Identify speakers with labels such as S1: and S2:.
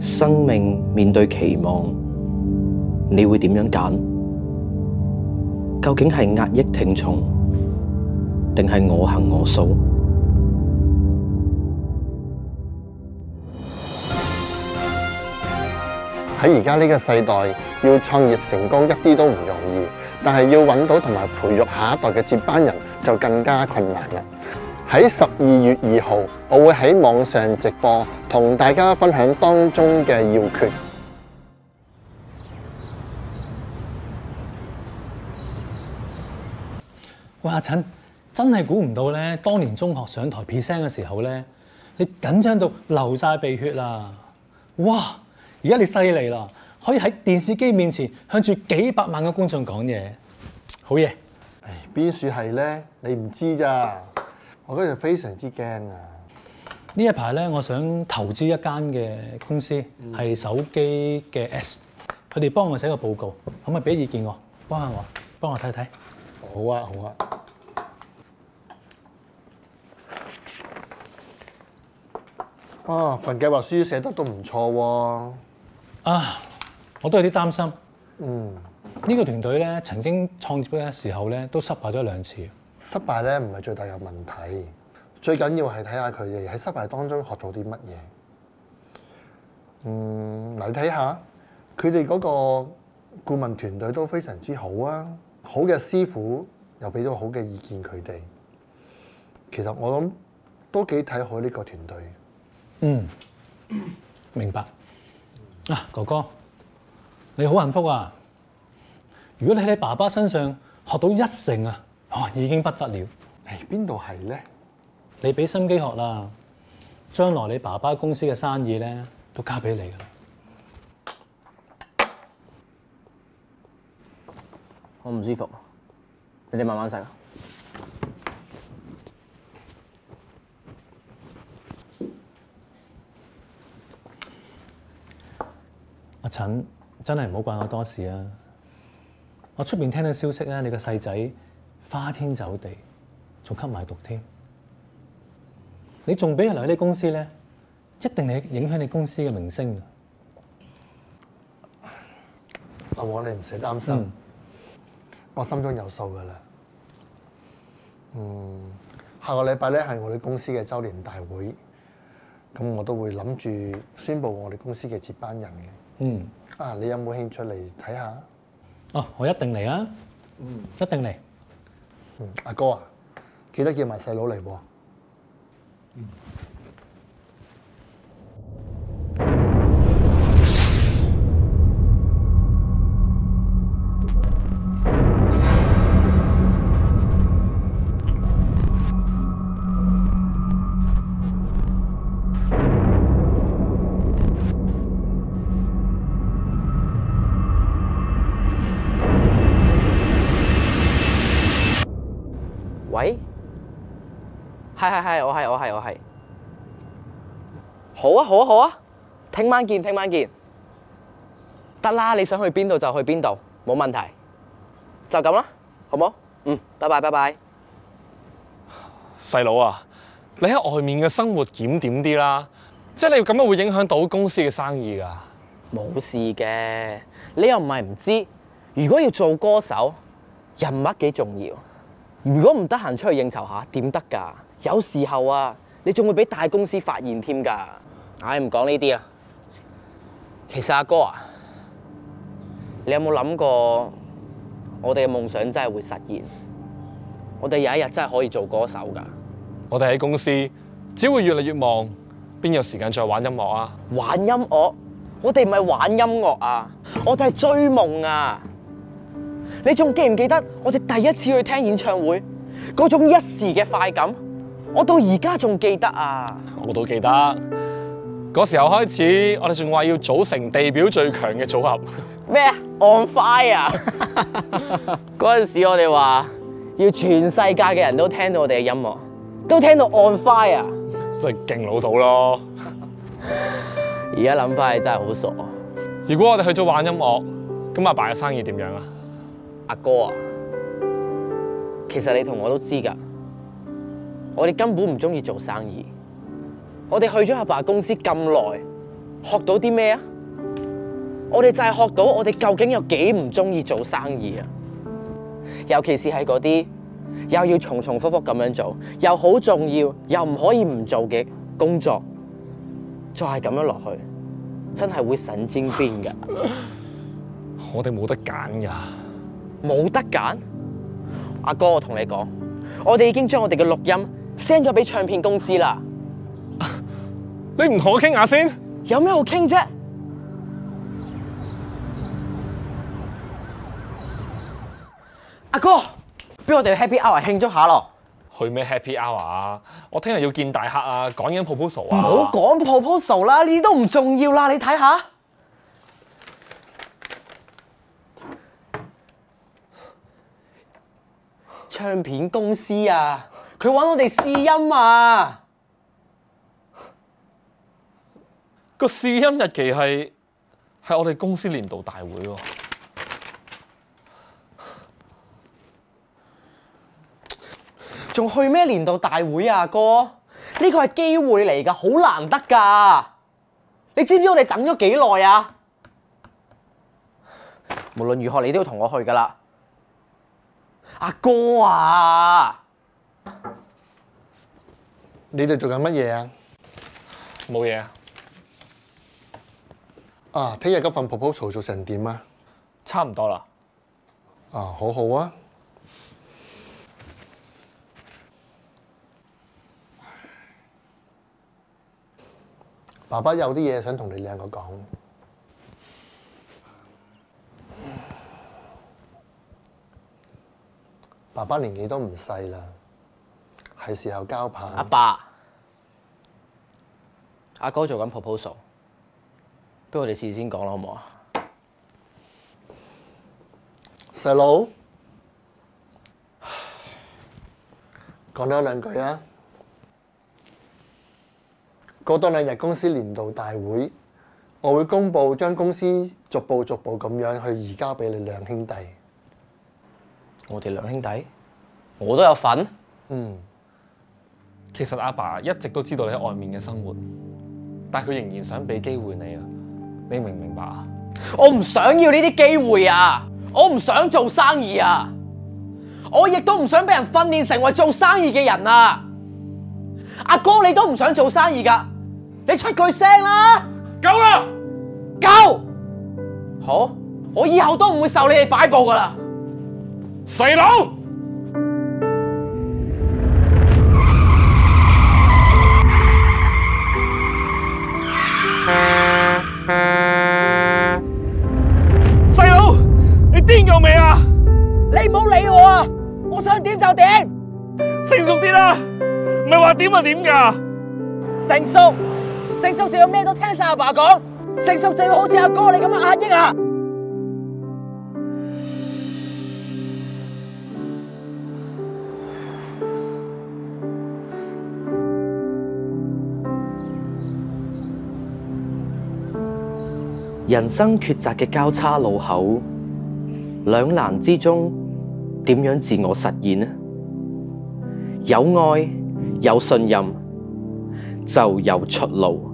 S1: 生命面對期望，你會點樣揀？究竟係壓抑聽從，定係我行我素？
S2: 喺而家呢個世代，要創業成功一啲都唔容易，但係要揾到同埋培育下一代嘅接班人就更加困難啦。喺12月2號，我會喺網上直播，同大家分享當中嘅要訣。
S3: 喂，阿陳，真係估唔到咧！當年中學上台 present 嘅時候咧，你緊張到流晒鼻血啦！哇！而家你犀利啦，可以喺電視機面前向住幾百萬嘅觀眾講嘢，好嘢！
S2: 邊處係咧？你唔知咋？我嗰陣非常之驚啊！
S3: 呢一排咧，我想投資一間嘅公司，係手機嘅 Apps， 佢哋幫我寫個報告，可唔可以俾意見我？幫下我，幫我睇睇。
S2: 好啊，好啊。份計劃書寫得都唔錯喎。
S3: 啊，我都有啲擔心。呢個團隊咧，曾經創業嘅時候咧，都失敗咗2次。
S2: 失敗咧唔係最大嘅問題，最緊要係睇下佢哋喺失敗當中學到啲乜嘢。嗱，你睇下佢哋嗰個顧問團隊都非常之好啊，好嘅師傅又俾到好嘅意見佢哋。其實我諗都幾睇好呢個團隊。
S3: 明白。啊，哥哥，你好幸福啊！如果你喺你爸爸身上學到1成啊，已經不得了。
S2: 邊度係咧？
S3: 你俾心機學啦，將來你爸爸公司嘅生意咧都交俾你噶啦。
S1: 我唔舒服，你哋慢慢食啊。
S3: 阿陳，真係唔好怪我多事啊！我出邊聽到消息咧，你個細仔花天酒地，仲吸埋毒添。你仲俾佢留喺你公司咧，一定係影響你公司嘅名聲。
S2: 老王，你唔使擔心，我心中有數噶啦。下個禮拜咧係我哋公司嘅周年大會，咁我都會諗住宣佈我哋公司嘅接班人嘅。你有冇興趣嚟睇下？
S3: 我一定嚟啦。一定嚟。
S2: 阿哥啊，記得叫埋細佬嚟喎。
S1: 喂，係，我係。好啊，聽晚見。得啦，你想去邊度就去邊度，冇問題。就咁啦，好冇？拜拜。
S4: 細佬啊，你喺外面嘅生活檢點啲啦，即係你要咁樣會影響到公司嘅生意㗎。
S1: 冇事嘅，你又唔係唔知，如果要做歌手，人物幾重要。如果唔得閒出去應酬下，點得㗎？有時候啊，你仲會俾大公司發現添㗎。唔講呢啲啦。其實阿哥啊，你有冇諗過，我哋嘅夢想真係會實現？我哋有一日真係可以做歌手㗎。
S4: 我哋喺公司只會越嚟越忙，邊有時間再玩音樂啊？
S1: 玩音樂？我哋唔係玩音樂啊，我哋係追夢啊！你仲記唔記得我哋第一次去聽演唱會嗰種一時嘅快感？我到而家仲記得啊！
S4: 我都記得嗰時候開始，我哋仲話要組成地表最強嘅組合。
S1: 咩啊 ？On Fire！嗰陣時我哋話要全世界嘅人都聽到我哋嘅音樂，都聽到 On Fire，
S4: 真係勁老土咯！
S1: 而家諗翻起真係好傻。
S4: 如果我哋去咗玩音樂，咁阿爸嘅生意點樣啊？
S1: 阿哥啊，其實你同我都知㗎，我哋根本唔中意做生意。我哋去咗阿爸公司咁耐， 學到啲咩啊？我哋就係學到我哋究竟有幾唔中意做生意啊！尤其是係嗰啲又要重重複複咁樣做，又好重要又唔可以唔做嘅工作，再係咁樣落去，真係會神經邊㗎！
S4: 我哋冇得揀㗎。
S1: 冇得揀，阿哥，我同你講，我哋已經將我哋嘅錄音 send 咗俾唱片公司啦。
S4: 你唔同我傾下先？
S1: 有咩好傾啫？阿哥，俾我哋 happy hour 慶祝下咯。
S4: 去咩 happy hour 啊？我聽日要見大客啊，講緊 proposal 啊。
S1: 唔好講 proposal 啦，呢啲都唔重要啦，你睇下。唱片公司啊，佢揾我哋試音啊。
S4: 個試音日期係我哋公司年度大會喎。
S1: 仲去咩年度大會啊，哥？呢個係機會嚟㗎，好難得㗎。你知唔知我哋等咗幾耐啊？無論如何，你都要同我去㗎啦。阿哥啊！
S2: 你哋做緊乜嘢啊？
S4: 冇嘢啊，
S2: 啊，聽日嗰份 proposal 做成點啊？
S4: 差唔多啦。
S2: 啊，好好啊！爸爸有啲嘢想同你兩個講。爸爸年紀都唔細啦，係時候交棒。
S1: 阿爸，阿哥做緊 proposal， 不如我哋事先講啦，好唔好啊？
S2: 細佬，講多兩句啊！過多2日公司年度大會，我會公佈將公司逐步咁樣去移交俾你兩兄弟。
S1: 我哋兩兄弟，我都有份。
S4: 其實阿爸一直都知道你喺外面嘅生活，但係佢仍然想俾機會你啊！你明唔明白啊？
S1: 我唔想要呢啲機會啊！我唔想做生意啊！我亦都唔想俾人訓練成為做生意嘅人啊！阿哥，你都唔想做生意㗎，你出句聲啦！
S4: 夠啦！
S1: 夠！好，我以後都唔會受你哋擺佈㗎啦！
S4: 細佬，細佬，你癲夠未啊？
S1: 你唔好理我啊！我想點就點，
S4: 成熟啲啦，唔係話點就點㗎。
S1: 成熟就要咩都聽晒阿爸講，成熟就要好似阿哥你咁樣壓抑啊！人生抉擇嘅交叉路口，兩難之中，點樣自我實現呢？有愛，有信任，就有出路。